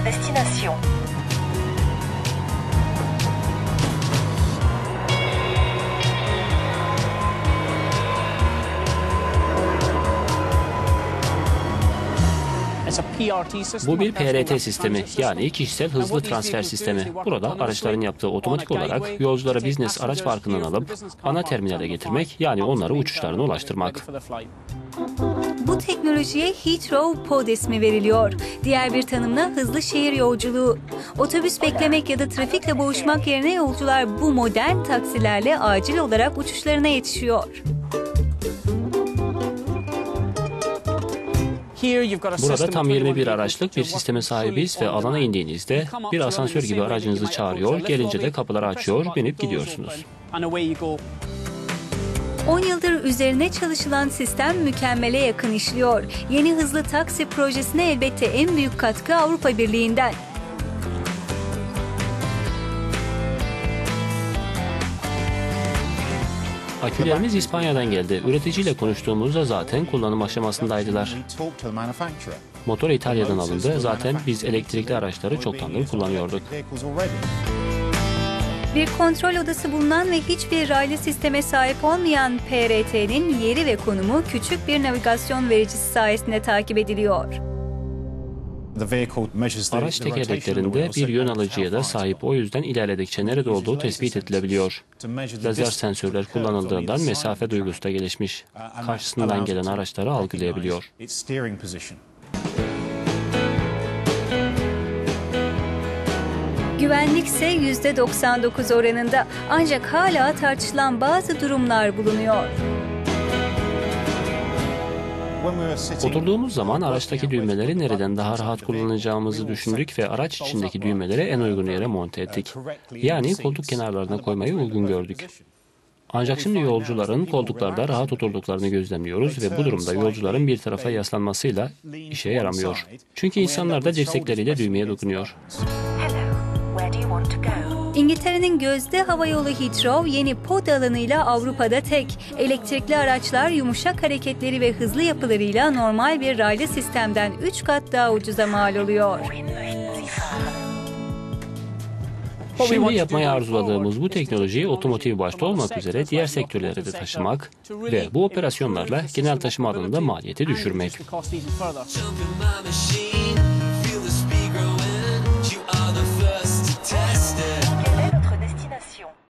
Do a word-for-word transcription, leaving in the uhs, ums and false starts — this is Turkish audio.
destination. Bu bir P R T sistemi, yani kişisel hızlı transfer sistemi. Burada araçların yaptığı otomatik olarak yolculara business araç farkından alıp ana terminale getirmek, yani onları uçuşlarına ulaştırmak. Bu teknolojiye Heathrow Pod ismi veriliyor. Diğer bir tanımla hızlı şehir yolculuğu. Otobüs beklemek ya da trafikle boğuşmak yerine yolcular bu modern taksilerle acil olarak uçuşlarına yetişiyor. Burada tam yirmi bir araçlık bir sisteme sahibiz ve alana indiğinizde bir asansör gibi aracınızı çağırıyor, gelince de kapıları açıyor, binip gidiyorsunuz. on yıldır üzerine çalışılan sistem mükemmele yakın işliyor. Yeni hızlı taksi projesine elbette en büyük katkı Avrupa Birliği'nden. Akülerimiz İspanya'dan geldi. Üreticiyle konuştuğumuzda zaten kullanım aşamasındaydılar. Motor İtalya'dan alındı. Zaten biz elektrikli araçları çoktandır kullanıyorduk. Bir kontrol odası bulunan ve hiçbir raylı sisteme sahip olmayan P R T'nin yeri ve konumu küçük bir navigasyon vericisi sayesinde takip ediliyor. Araç tekerleklerinde bir yön alıcıya da sahip, o yüzden ilerledikçe nerede olduğu tespit edilebiliyor. Lazer sensörler kullanıldığından mesafe duygusu da gelişmiş. Karşısından gelen araçları algılayabiliyor. Güvenlik ise yüzde doksan dokuz oranında, ancak hala tartışılan bazı durumlar bulunuyor. Oturduğumuz zaman araçtaki düğmeleri nereden daha rahat kullanacağımızı düşündük ve araç içindeki düğmeleri en uygun yere monte ettik. Yani koltuk kenarlarına koymayı uygun gördük. Ancak şimdi yolcuların koltuklarda rahat oturduklarını gözlemliyoruz ve bu durumda yolcuların bir tarafa yaslanmasıyla işe yaramıyor. Çünkü insanlar da dirsekleriyle düğmeye dokunuyor. İngiltere'nin gözde havayolu Heathrow yeni pod alanıyla Avrupa'da tek. Elektrikli araçlar yumuşak hareketleri ve hızlı yapılarıyla normal bir raylı sistemden üç kat daha ucuza mal oluyor. Şimdi yapmayı arzuladığımız bu teknolojiyi otomotiv başta olmak üzere diğer sektörlere de taşımak ve bu operasyonlarla genel taşıma alanında maliyeti düşürmek.